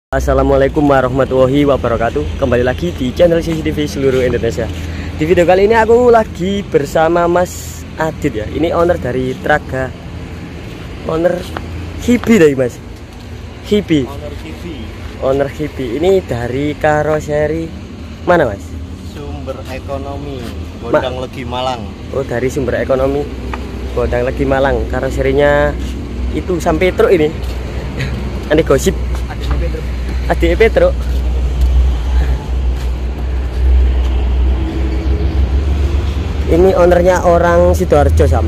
Assalamualaikum warahmatullahi wabarakatuh. Kembali lagi di channel CCTV seluruh Indonesia. Di video kali ini aku lagi bersama Mas Adit ya. Ini owner dari Traga, owner Hibi dari Mas Hibi. Owner Hibi. Ini dari karoseri mana Mas? Sumber Ekonomi Gondang Legi Malang. Oh, dari Sumber Ekonomi Gondang Legi Malang. Karoserinya itu sampai truk ini. Ini gosip Adik Petro. Ini ownernya orang Sidoarjo Sam.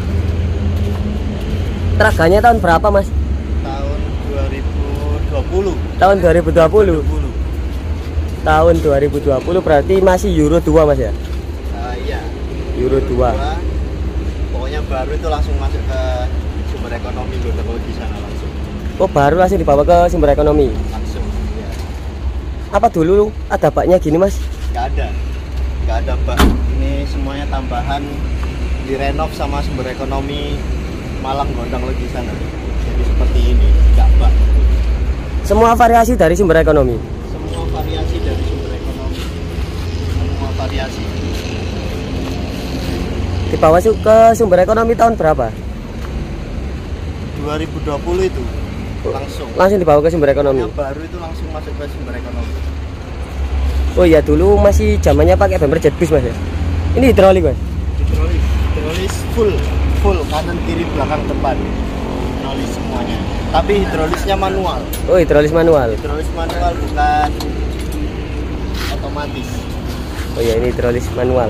Traganya tahun berapa Mas? Tahun 2020. Tahun 2020. Tahun 2020 berarti masih Euro 2 Mas ya? Iya. Euro 2. Pokoknya baru itu langsung masuk ke Sumber Ekonomi Gondang Legi sana langsung. Oh, baru langsung dibawa ke Sumber Ekonomi. Langsung. Ya. Apa dulu ada baknya gini Mas? Nggak ada bak. Ini semuanya tambahan, direnov sama Sumber Ekonomi Malang Gondang Legi sana. Jadi seperti ini, nggak bak. Semua variasi dari Sumber Ekonomi. Semua variasi dari Sumber Ekonomi. Semua variasi. Dibawa ke Sumber Ekonomi tahun berapa? 2020 itu. Langsung dibawa ke Sumber Ekonomi. Yang baru itu langsung masuk ke Sumber Ekonomi. Oh iya, dulu masih zamannya pakai bumper jet bus Mas ya. Ini hidrolik Mas. Hidrolis full kanan kiri belakang depan. Hidrolis semuanya. Tapi hidrolisnya manual. Oh, hidrolis manual. Hidrolis manual bukan otomatis. Oh iya, ini hidrolis manual.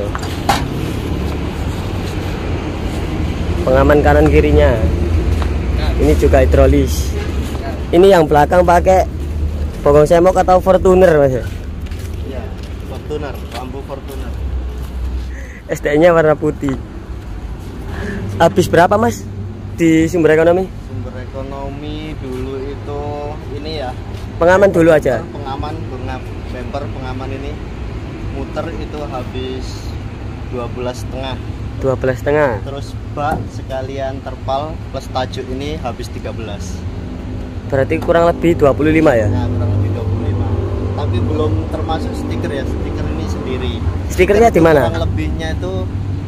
Pengaman kanan kirinya. Ini juga hidrolis. Ini yang belakang pakai bogong semok atau Fortuner Mas ya? Iya, Fortuner, lampu Fortuner. SDN-nya warna putih. Habis berapa Mas di Sumber Ekonomi? Sumber Ekonomi dulu itu ini ya. Pengaman dulu aja. Bumper pengaman ini muter itu habis 12,5. 12,5. Terus bak sekalian terpal plus tajuk ini habis 13. Berarti kurang lebih 25 ya? Nah, kurang lebih 25. Tapi belum termasuk stiker ya. Stiker ini sendiri. Stikernya di mana? Kurang lebihnya itu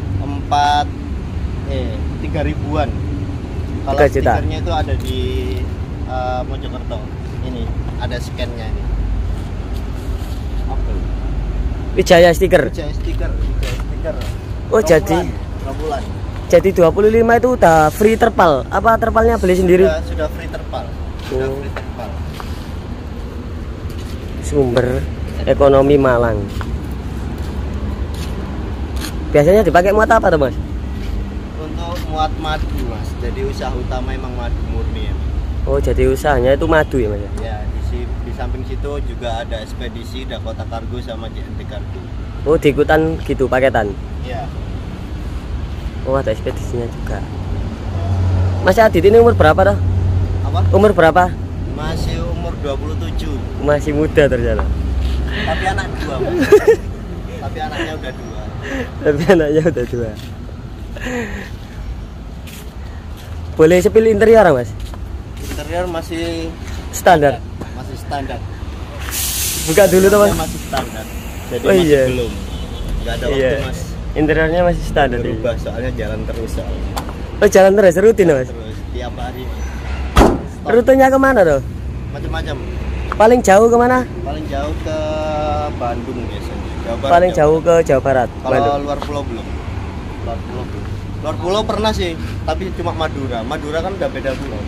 3 ribuan. Kalau 3 juta. stikernya itu ada di Mojokerto. Ini ada scan-nya ini. Apa? Wijaya stiker. Wijaya stiker. Oh, jadi 2 bulan. Jadi 25 itu udah free terpal. Apa terpalnya beli sendiri? Sudah free terpal. Free terpal. Sumber Ekonomi Malang. Biasanya dipakai muat apa tuh Mas? Untuk muat madu Mas. Jadi usaha utama emang madu murni ya. Oh, jadi usahanya itu madu ya Mas? Ya, di samping situ juga ada ekspedisi, Dakota Cargo sama JNT Cargo. Oh, diikutan gitu paketan? Ya. Oh, ada ekspedisinya juga. Mas Adit ini umur berapa toh? Apa? Umur berapa? Masih umur 27. Masih muda ternyata. Tapi anak 2 Mas. Tapi anaknya udah 2. Tapi anaknya udah 2. Boleh sepil interior Mas? Interior masih Standar. Masih standar. Buka dulu tuh Mas. Masih standar. Jadi Oh, masih iya. belum. Enggak ada waktu Iya. Mas. Interiornya masih standar. Berubah soalnya jalan terus soalnya. Oh, jalan terus rutin Mas? Terus tiap hari. Rutenya kemana tuh? Macam-macam. Paling jauh kemana? Paling jauh ke Bandung biasanya. Jawa Barat, Paling jauh ke Jawa Barat. Kalau Bandung. luar pulau belum. Luar pulau pernah sih, tapi cuma Madura. Madura kan udah beda pulau.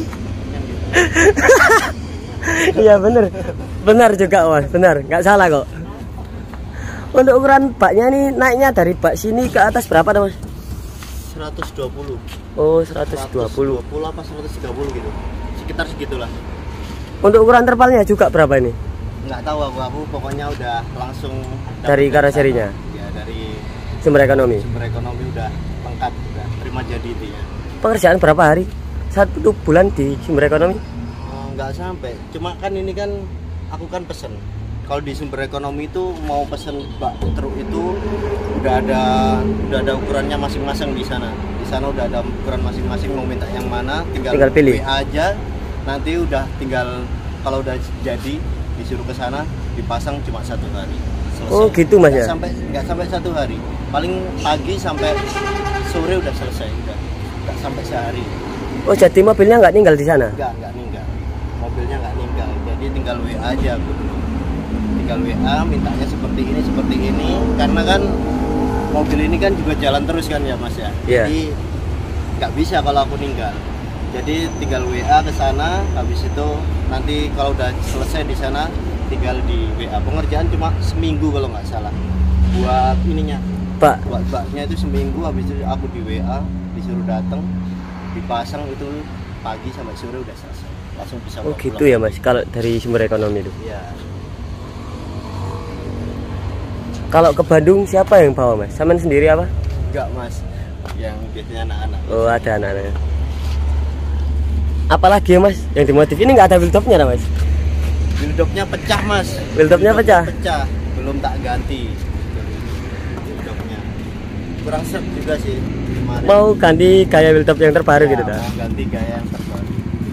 Iya bener, benar juga Mas, benar, nggak salah kok. Untuk ukuran baknya ini naiknya dari bak sini ke atas berapa tuh Mas? 120. Oh, 120. 120 apa 130 gitu. Sekitar segitulah. Untuk ukuran terpalnya juga berapa ini? Nggak tahu aku pokoknya udah langsung Dari karoserinya? Ya, dari Sumber Ekonomi. Sumber Ekonomi udah lengkap, udah terima jadi itu ya. Pekerjaan berapa hari? 1 bulan di Sumber Ekonomi? Nggak sampai, cuma kan ini kan aku kan pesen. Kalau di Sumber Ekonomi itu mau pesen bak truk itu udah ada ukurannya masing-masing di sana. Di sana udah ada ukuran masing-masing, mau minta yang mana tinggal pilih WA aja, nanti udah tinggal kalau udah jadi disuruh ke sana dipasang cuma 1 hari. Selesai. Oh gitu mas ya? Nggak sampai 1 hari, paling pagi sampai sore udah selesai, udah nggak sampai sehari. Oh jadi mobilnya nggak tinggal di sana? Nggak ninggal, mobilnya nggak ninggal, jadi tinggal WA aja aku dulu. Tinggal WA, mintanya seperti ini, karena kan mobil ini kan juga jalan terus kan ya mas ya. Yeah. Jadi nggak bisa kalau aku ninggal. Jadi tinggal WA ke sana, habis itu nanti kalau udah selesai di sana tinggal di WA. Pengerjaan cuma seminggu kalau nggak salah. Buat ininya, buat baknya itu seminggu, habis itu aku di WA, disuruh datang, dipasang itu pagi sampai sore udah selesai. Langsung bisa Oh gitu pulang. ya mas, kalau dari sumber ekonomi itu. Iya. Kalau ke Bandung siapa yang bawa mas? Saman sendiri apa? Enggak mas, yang biasanya anak-anak. Oh ada anak-anaknya. Apalagi ya mas yang dimodif ini nggak ada wheel topnya mas? Wheel topnya pecah mas. Wheel topnya pecah? Pecah, belum tak ganti. Wheel topnya kurang set juga sih kemarin. Mau ganti gaya wheel top yang terbaru gitu dah? Mau ganti gaya yang terbaru.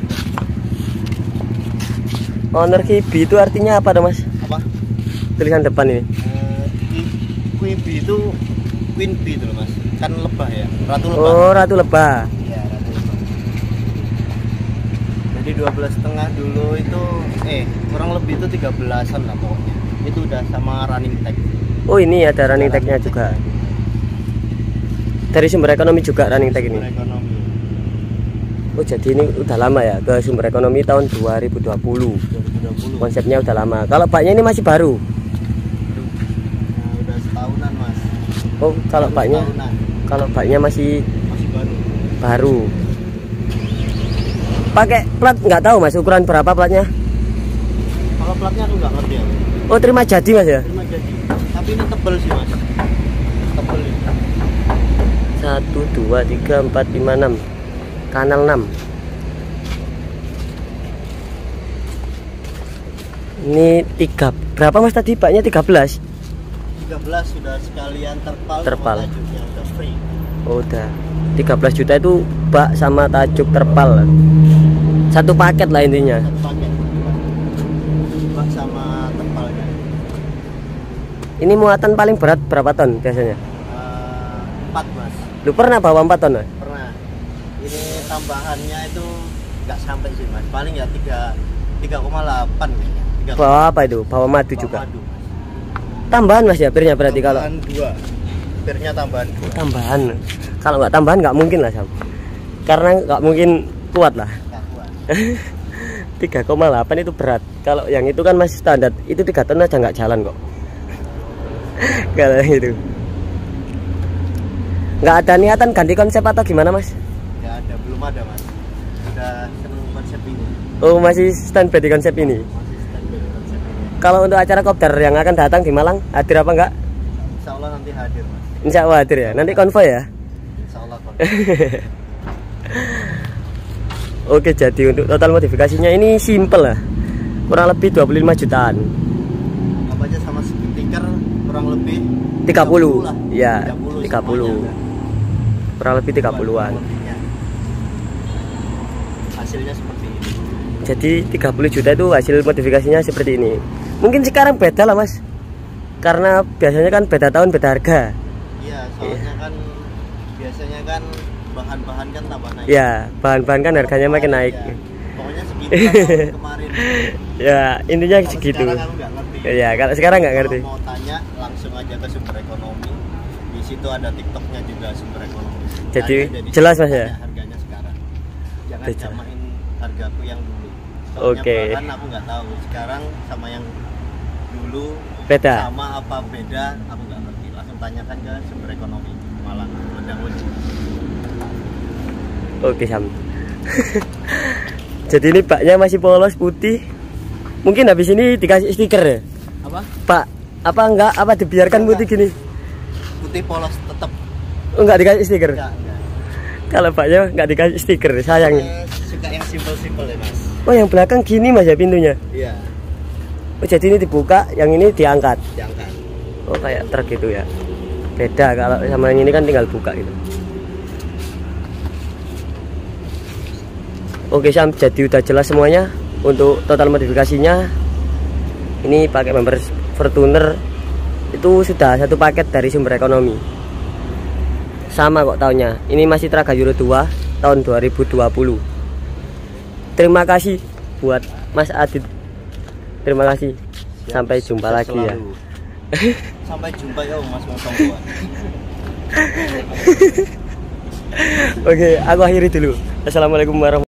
Honor Kibi itu artinya apa dah mas? Apa? Tulisan depan ini? Queen Bee itu Queen Bee itu loh mas, kan lebah ya, ratu lebah. Oh ratu lebah. Iya, ratu lebah. Jadi 12,5 dulu itu kurang lebih itu 13-an lah pokoknya. Itu udah sama running tag. Oh ini ada running tag-nya juga. Dari sumber ekonomi juga running tag ini. Sumber ekonomi. Oh jadi ini udah lama ya, ke sumber ekonomi tahun 2020. 2020. Konsepnya udah lama. Kalau baknya ini masih baru? Nah, udah setahunan mas. Oh kalau baknya? Setahunan. Kalau baknya masih baru. Baru. Pakai plat nggak tahu mas ukuran berapa platnya? Kalau platnya aku nggak ngerti ya. Oh terima jadi mas ya? Terima jadi. Tapi ini tebel sih mas. Tebel ini. 1, 2, 3, 4, 5, 6. Kanal 6. Ini 3. Berapa mas tadi baknya? 13? 13 sudah sekalian terpal. Terpal. Sama tajuknya udah free. Oh udah 13 juta itu bak sama tajuk terpal. Satu paket lah intinya. Satu paket. Bak sama terpalnya. Ini muatan paling berat berapa ton biasanya? 4 mas. Lu pernah bawa 4 ton mas? Pernah. Ini tambahannya itu nggak sampai sih mas. Paling ya 3,8 kayaknya. Bawa apa itu? Bawa madu juga. Madu, mas. Tambahan mas ya birnya berarti kalau? Tambahan 2. Birnya tambahan 2. Tambahan. Kalau nggak tambahan nggak mungkin lah Sam. Karena nggak mungkin kuat lah. Nggak kuat. 3,8 itu berat. Kalau yang itu kan masih standar. Itu 3 ton aja nggak jalan kok. Kalau yang itu. Nggak ada niatan ganti konsep atau gimana mas? Nggak ada, belum ada mas. Sudah seneng konsep ini. Oh masih standby di konsep ini. Masih standby di konsep ini. Kalau untuk acara kopdar yang akan datang di Malang hadir apa enggak? Insya Allah nanti hadir mas. Insya Allah hadir ya. Nanti konvoy ya. Insya Allah konvoy. Oke jadi untuk total modifikasinya ini simple lah. Kurang lebih 25 jutaan. Apa aja sama stiker kurang lebih 30 lah. Ya 30 semuanya. kurang lebih 30-an. Hasilnya seperti ini. Jadi 30 juta itu hasil modifikasinya seperti ini. Mungkin sekarang beda lah mas, karena biasanya kan beda tahun beda harga. Iya soalnya kan biasanya kan bahan-bahan kan tambah naik. Ya bahan-bahan kan harganya makin naik ya. Pokoknya segitu kan kemarin. Ya intinya Kalau segitu. sekarang aku nggak ngerti. Ya kalau sekarang nggak ngerti. Kalau mau tanya langsung aja ke sumber ekonomi. Di situ ada TikToknya juga sumber ekonomi. Jadi Tanya, jelas mas ya. Harganya sekarang. Jangan Beda. samain hargaku yang dulu. Soalnya Oke. bahan aku nggak tahu. Sekarang sama yang dulu Beda. sama apa beda aku nggak ngerti. Langsung tanyakan ke sumber ekonomi Malang. Oke Sam. Jadi ini baknya masih polos putih. Mungkin habis ini dikasih stiker ya? Apa? Pak, apa enggak? Apa dibiarkan putih gini? Putih polos tetap. Oh, enggak dikasih stiker? Enggak. Kalau baknya enggak dikasih stiker, sayang. Suka yang simpel-simpel ya mas. Oh yang belakang gini mas ya pintunya? Iya. Oh jadi ini dibuka, yang ini diangkat. Diangkat. Oh kayak truk gitu ya. Beda kalau sama yang ini kan tinggal buka gitu. Oke Sam, jadi udah jelas semuanya. Untuk total modifikasinya ini pakai bumper Fortuner itu sudah satu paket dari Sumber Ekonomi. Sama kok tahunnya. Ini masih Traga Euro 2 tahun 2020. Terima kasih buat Mas Adit. Terima kasih. Sampai jumpa lagi ya. Sampai jumpa ya Mas Motongguan. Oke, aku akhiri dulu. Assalamualaikum warahmatullahi wabarakatuh.